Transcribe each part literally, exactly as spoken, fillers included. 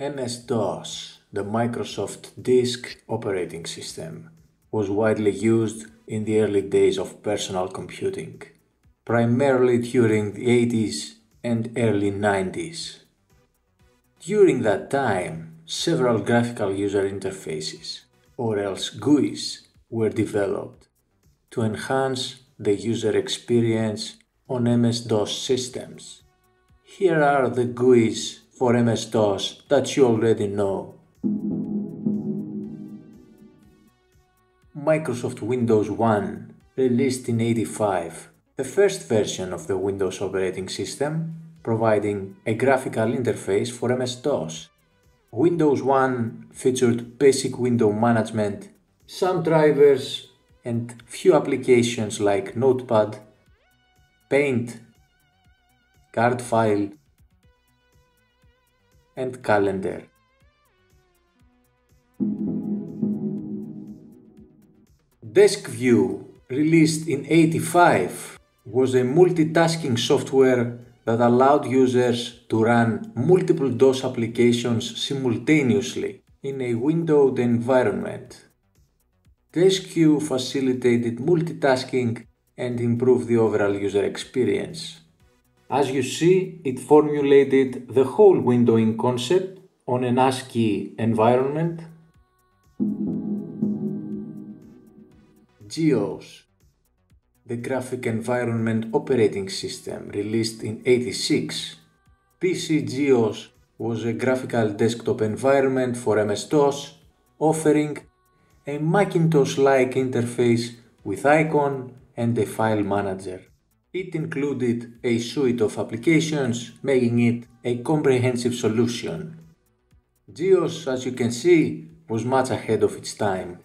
M S DOS, the Microsoft Disk Operating System, was widely used in the early days of personal computing, primarily during the eighties and early nineties. During that time, several graphical user interfaces, or else G U Is, were developed to enhance the user experience on M S DOS systems. Here are the G U Is for M S DOS that you already know. Microsoft Windows one, released in eighty-five, the first version of the Windows operating system, providing a graphical interface for M S DOS. Windows one featured basic window management, some drivers, and few applications like Notepad, Paint, Card File, and Calendar. Desk View, released in eighty-five, was a multitasking software that allowed users to run multiple DOS applications simultaneously in a windowed environment. Desk View facilitated multitasking and improved the overall user experience. As you see, it formulated the whole windowing concept on an ASCII environment. G O S, the Graphic Environment Operating System, released in eighty-six. P C G O S was a graphical desktop environment for M S DOS, offering a Macintosh-like interface with icon and a file manager. It included a suite of applications, making it a comprehensive solution. G O S, as you can see, was much ahead of its time.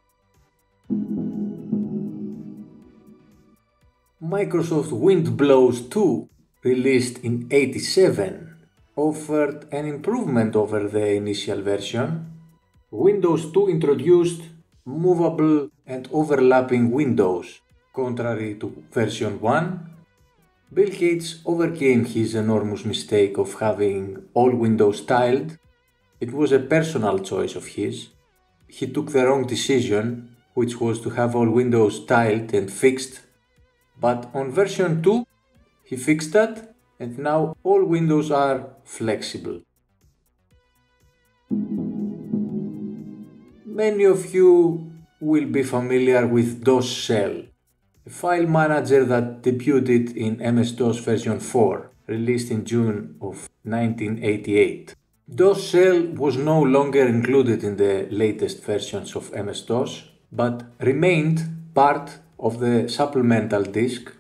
Microsoft Windows two, released in eighty-seven, offered an improvement over the initial version. Windows two introduced movable and overlapping windows, contrary to version one. Bill Gates overcame his enormous mistake of having all windows tiled. It was a personal choice of his. He took the wrong decision, which was to have all windows tiled and fixed. But on version two, he fixed that, and now all windows are flexible. Many of you will be familiar with DOS Shell, a file manager that debuted in M S DOS version four, released in June of nineteen eighty-eight. DOS Shell was no longer included in the latest versions of M S DOS, but remained part of the supplemental disk.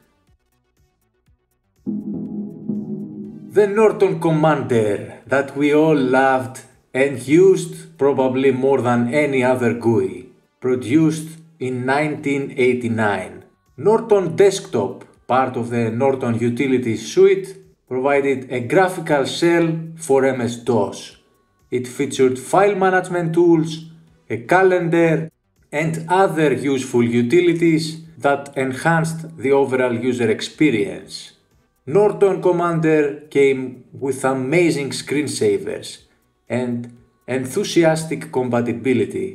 The Norton Commander that we all loved and used probably more than any other G U I, produced in nineteen eighty-nine. Norton Desktop, part of the Norton Utilities suite, provided a graphical shell for M S DOS. It featured file management tools, a calendar, and other useful utilities that enhanced the overall user experience. Norton Commander came with amazing screensavers and enthusiastic compatibility.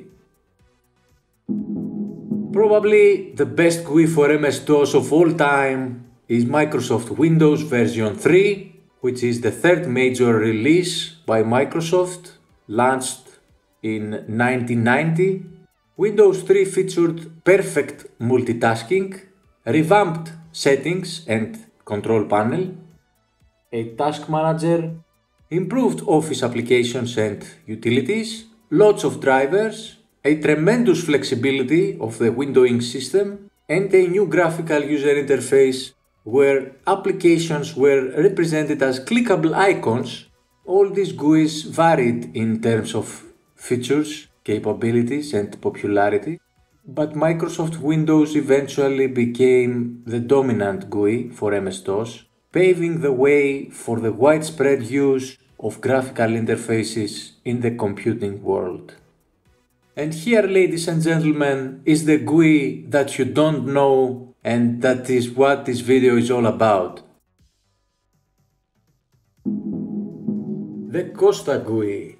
Probably the best G U I for M S DOS of all time is Microsoft Windows version three, which is the third major release by Microsoft, launched in nineteen ninety. Windows three featured perfect multitasking, revamped settings and control panel, a task manager, improved Office applications and utilities, lots of drivers, a tremendous flexibility of the windowing system, and a new graphical user interface where applications were represented as clickable icons. All these G U Is varied in terms of features, capabilities, and popularity, but Microsoft Windows eventually became the dominant G U I for M S DOS, paving the way for the widespread use of graphical interfaces in the computing world. And here, ladies and gentlemen, is the G U I that you don't know, and that is what this video is all about. The Costa G U I,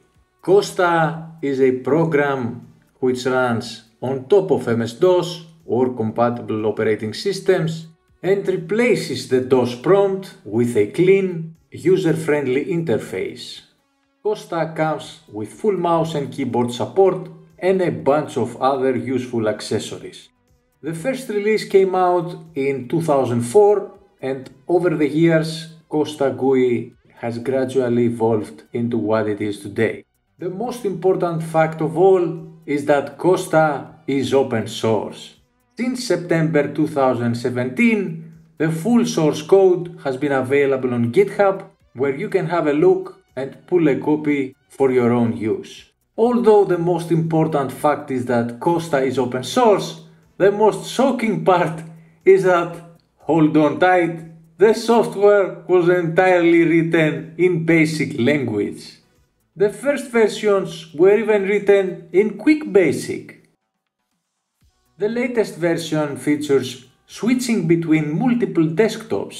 Costa is a program which runs on top of M S DOS or compatible operating systems and replaces the DOS prompt with a clean, user-friendly interface. Costa comes with full mouse and keyboard support and a bunch of other useful accessories. The first release came out in two thousand four, and over the years Costa G U I has gradually evolved into what it is today. The most important fact of all is that Costa is open source. Since September two thousand seventeen, the full source code has been available on GitHub, where you can have a look and pull a copy for your own use. Although the most important fact is that Costa is open source, the most shocking part is that, hold on tight, the software was entirely written in basic language. The first versions were even written in Quick Basic. The latest version features switching between multiple desktops.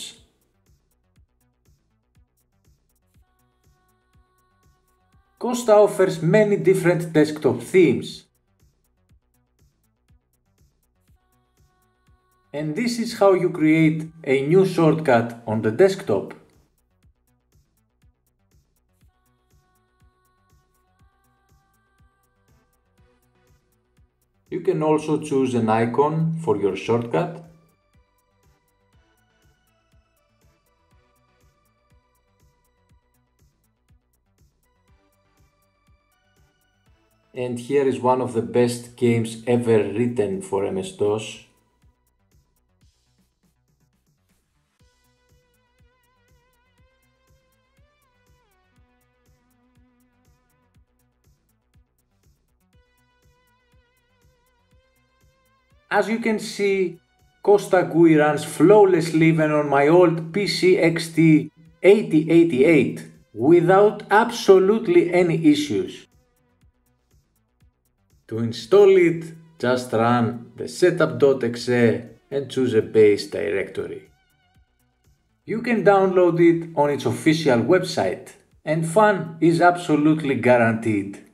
Costa offers many different desktop themes. And this is how you create a new shortcut on the desktop. You can also choose an icon for your shortcut. And here is one of the best games ever written for M S DOS. As you can see, Costa G U I runs flawlessly even on my old P C X T eighty eighty-eight without absolutely any issues. To install it, just run the setup dot E X E and choose a base directory. You can download it on its official website, and fun is absolutely guaranteed.